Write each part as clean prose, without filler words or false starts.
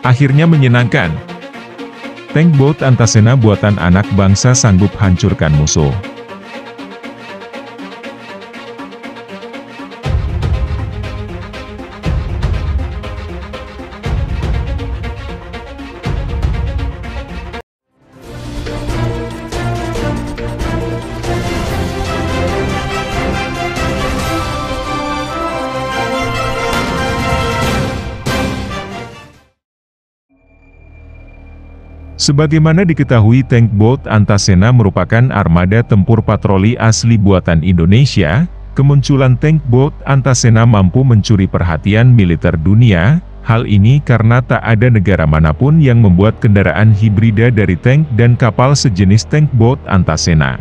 Akhirnya menyenangkan. Tank boat Antasena buatan anak bangsa sanggup hancurkan musuh. Sebagaimana diketahui, tank boat Antasena merupakan armada tempur patroli asli buatan Indonesia. Kemunculan tank boat Antasena mampu mencuri perhatian militer dunia. Hal ini karena tak ada negara manapun yang membuat kendaraan hibrida dari tank dan kapal sejenis tank boat Antasena.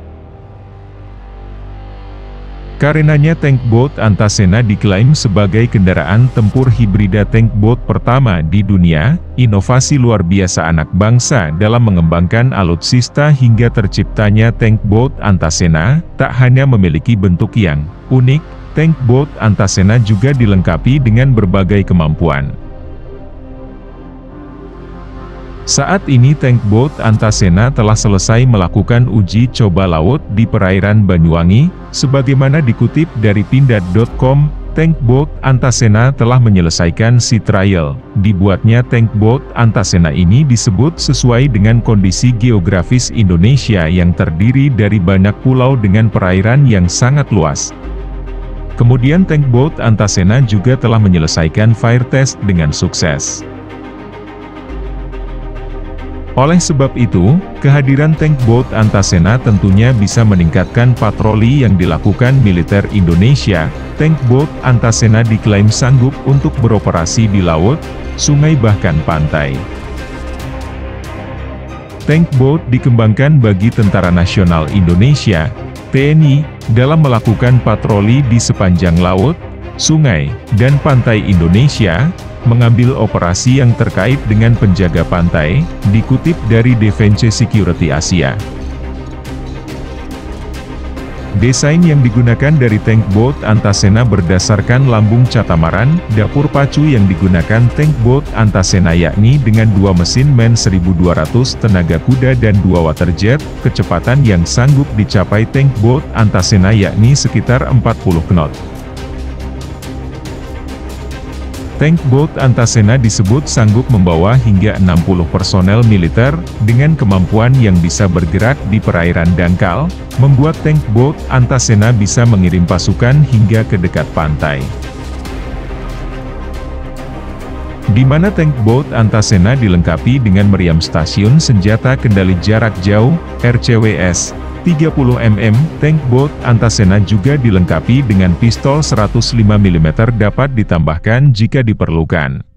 Karenanya tank boat Antasena diklaim sebagai kendaraan tempur hibrida tank boat pertama di dunia. Inovasi luar biasa anak bangsa dalam mengembangkan alutsista hingga terciptanya tank boat Antasena, tak hanya memiliki bentuk yang unik, tank boat Antasena juga dilengkapi dengan berbagai kemampuan. Saat ini tank boat Antasena telah selesai melakukan uji coba laut di perairan Banyuwangi. Sebagaimana dikutip dari pindad.com, tank boat Antasena telah menyelesaikan sea trial. Dibuatnya tank boat Antasena ini disebut sesuai dengan kondisi geografis Indonesia yang terdiri dari banyak pulau dengan perairan yang sangat luas. Kemudian tank boat Antasena juga telah menyelesaikan fire test dengan sukses. Oleh sebab itu, kehadiran tank boat Antasena tentunya bisa meningkatkan patroli yang dilakukan militer Indonesia. Tank boat Antasena diklaim sanggup untuk beroperasi di laut, sungai bahkan pantai. Tank boat dikembangkan bagi Tentara Nasional Indonesia, TNI, dalam melakukan patroli di sepanjang laut, sungai, dan pantai Indonesia, mengambil operasi yang terkait dengan penjaga pantai, dikutip dari Defense Security Asia. Desain yang digunakan dari tank boat Antasena berdasarkan lambung catamaran. Dapur pacu yang digunakan tank boat Antasena yakni dengan 2 mesin MAN 1200 tenaga kuda dan 2 waterjet. Kecepatan yang sanggup dicapai tank boat Antasena yakni sekitar 40 knot. Tank boat Antasena disebut sanggup membawa hingga 60 personel militer, dengan kemampuan yang bisa bergerak di perairan dangkal, membuat tank boat Antasena bisa mengirim pasukan hingga ke dekat pantai. Di mana tank boat Antasena dilengkapi dengan meriam stasiun senjata kendali jarak jauh, RCWS, 30 mm, tank boat Antasena juga dilengkapi dengan pistol 105 mm dapat ditambahkan jika diperlukan.